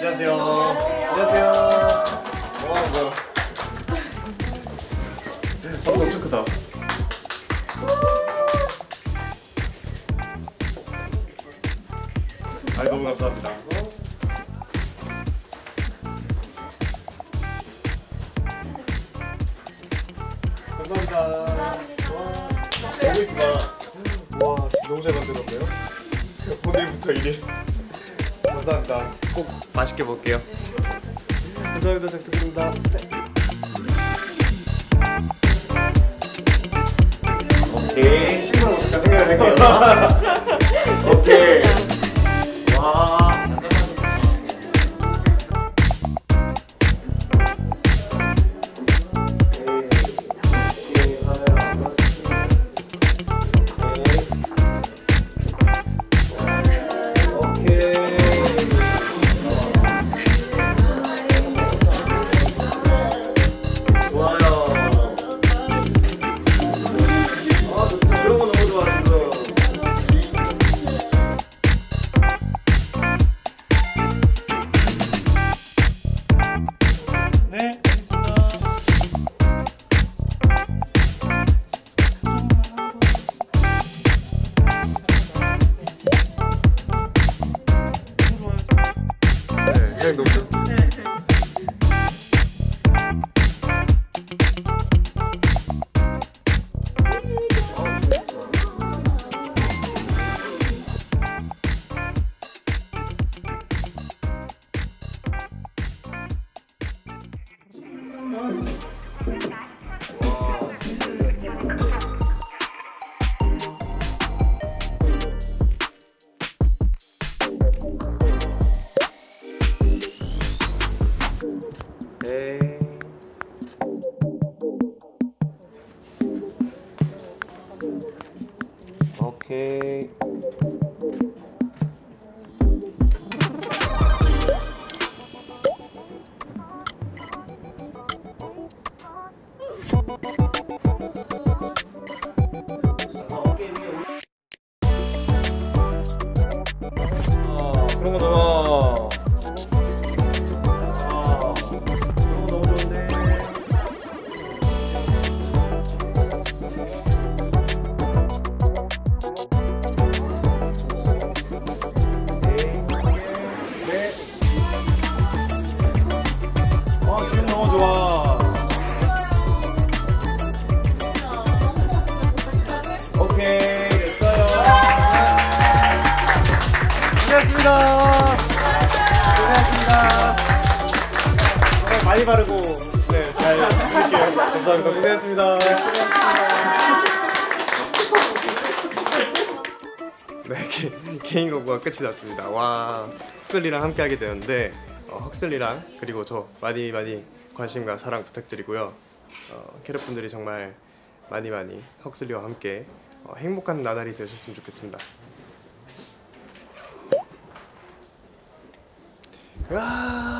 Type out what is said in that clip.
안녕하세요. 안녕하세요. 와, 뭐야. 박수 엄청 크다. 아이, 너무 감사합니다. 감사합니다. 와, 너무 이쁘다. 와, 너무 잘 만들었네요. 오늘부터 1일. 감사합니다. 꼭 맛있게 먹을게요. 감사합니다. 잘 부탁드립니다. 오케이. 신으로 잠깐 생각을 할게요. 오케이. 와. 그냥 놓고. 오케이. 그런 거 넣어. 너무 좋은데. 기분 너무 좋아. 오케이, 됐어요. 고생하셨습니다. 고생하셨습니다. 정말 많이 바르고 네, 잘 쓸게요. 감사합니다. 고생하셨습니다. 네, 개인 공부가 끝이 났습니다. 와, 헉슬리랑 함께 하게 되었는데 헉슬리랑 그리고 저 많이 관심과 사랑 부탁드리고요. 캐럿분들이 정말 많이 헉슬리와 함께 행복한 나날이 되셨으면 좋겠습니다. 와.